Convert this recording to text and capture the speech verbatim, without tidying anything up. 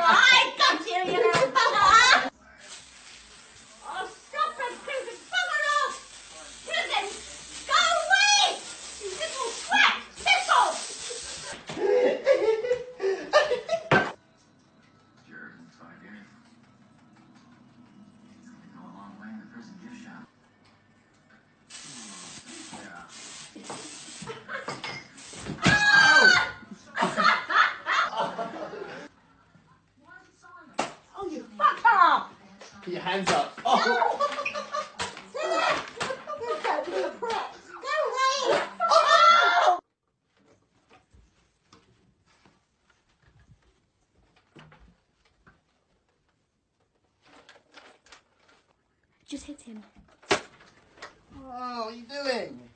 I got you, you little bugger! Oh, stop it, Susan! Bugger off! Susan, go away! You little twat! Thistle! Jared looks like anything. It's gonna go a long way in the prison gift shop. Yeah. Oh, you fucker! Put your hands up. Oh. You're going to be a prat. Go away! Oh! Just hit him. Oh, what are you doing?